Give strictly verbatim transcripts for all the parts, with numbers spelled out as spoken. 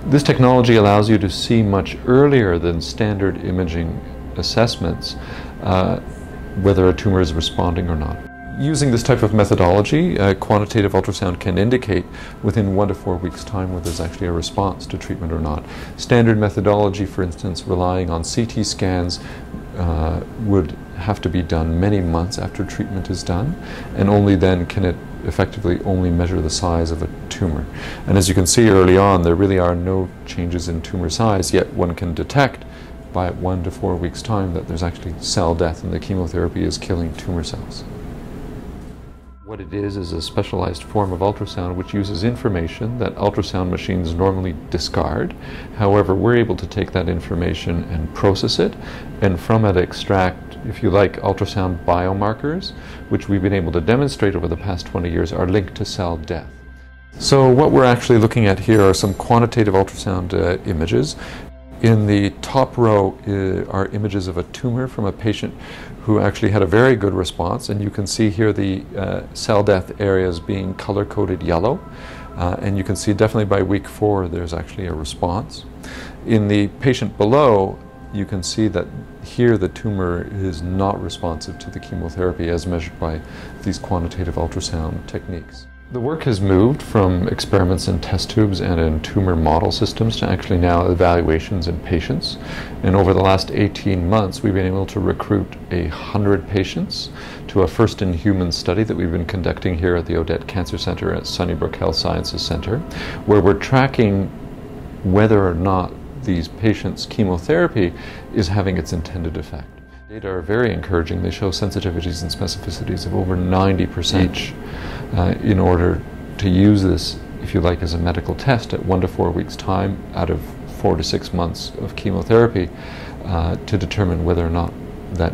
This technology allows you to see much earlier than standard imaging assessments uh, whether a tumor is responding or not. Using this type of methodology, uh, quantitative ultrasound can indicate within one to four weeks' time whether there's actually a response to treatment or not. Standard methodology, for instance, relying on C T scans, uh, would have to be done many months after treatment is done, and only then can it effectively only measure the size of a tumor. And as you can see early on, there really are no changes in tumor size, yet one can detect by one to four weeks' time that there's actually cell death and the chemotherapy is killing tumor cells. What it is is a specialized form of ultrasound which uses information that ultrasound machines normally discard. However, we're able to take that information and process it, and from it extract, if you like, ultrasound biomarkers, which we've been able to demonstrate over the past twenty years are linked to cell death. So what we're actually looking at here are some quantitative ultrasound uh, images. In the top row uh, are images of a tumor from a patient who actually had a very good response, and you can see here the uh, cell death areas being color-coded yellow, uh, and you can see definitely by week four there's actually a response. In the patient below, you can see that here the tumor is not responsive to the chemotherapy as measured by these quantitative ultrasound techniques. The work has moved from experiments in test tubes and in tumor model systems to actually now evaluations in patients. And over the last eighteen months, we've been able to recruit a hundred patients to a first-in-human study that we've been conducting here at the Odette Cancer Center at Sunnybrook Health Sciences Center, where we're tracking whether or not these patients' chemotherapy is having its intended effect. Data are very encouraging. They show sensitivities and specificities of over ninety percent each. Uh, in order to use this, if you like, as a medical test at one to four weeks' time out of four to six months of chemotherapy uh, to determine whether or not that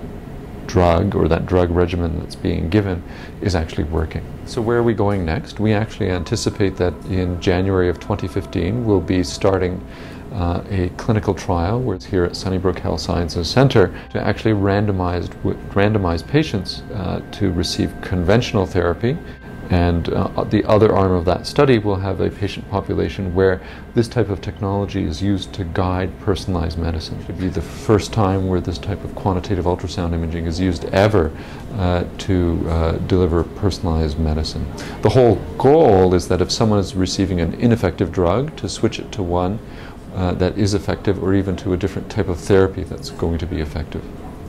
drug or that drug regimen that's being given is actually working. So where are we going next? We actually anticipate that in January of twenty fifteen we'll be starting Uh, a clinical trial where it's here at Sunnybrook Health Sciences Center to actually randomize, randomize patients uh, to receive conventional therapy, and uh, the other arm of that study will have a patient population where this type of technology is used to guide personalized medicine. It would be the first time where this type of quantitative ultrasound imaging is used ever uh, to uh, deliver personalized medicine. The whole goal is that if someone is receiving an ineffective drug, to switch it to one Uh, that is effective, or even to a different type of therapy that's going to be effective.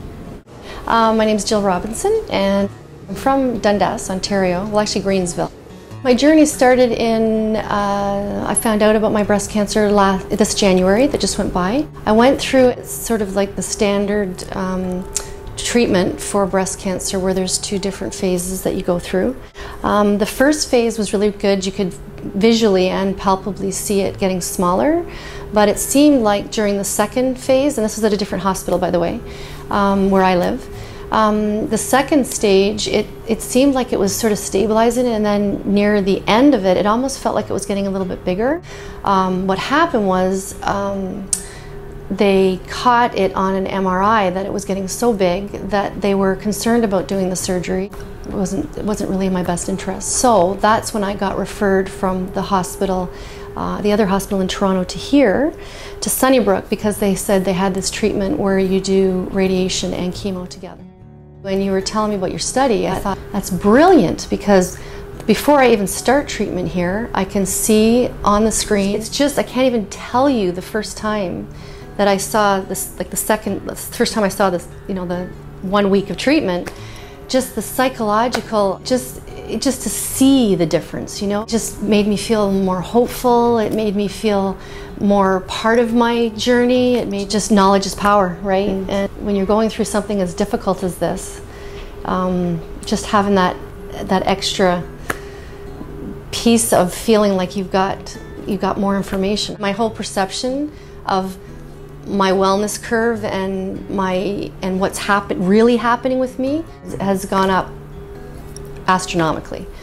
Um, my name is Jill Robinson, and I'm from Dundas, Ontario, well actually Greensville. My journey started in, uh, I found out about my breast cancer last, this January that just went by. I went through sort of like the standard um, treatment for breast cancer where there's two different phases that you go through. Um, the first phase was really good. You could visually and palpably see it getting smaller, but it seemed like during the second phase, and this was at a different hospital by the way, um, where I live, um, the second stage, it, it seemed like it was sort of stabilizing, and then near the end of it, it almost felt like it was getting a little bit bigger. Um, what happened was um, they caught it on an M R I that it was getting so big that they were concerned about doing the surgery. It wasn't, it wasn't really in my best interest. So that's when I got referred from the hospital, uh, the other hospital in Toronto, to here, to Sunnybrook, because they said they had this treatment where you do radiation and chemo together. When you were telling me about your study, I thought, that's brilliant, because before I even start treatment here, I can see on the screen, it's just, I can't even tell you the first time that I saw this, like the second, the first time I saw this, you know, the one week of treatment, just the psychological, just just to see the difference, you know, just made me feel more hopeful. It made me feel more part of my journey. It made just knowledge is power, right? Mm-hmm. And when you're going through something as difficult as this, um, just having that that extra piece of feeling like you've got you've got more information. My whole perception of my wellness curve and my and what's happen really happening with me has gone up astronomically.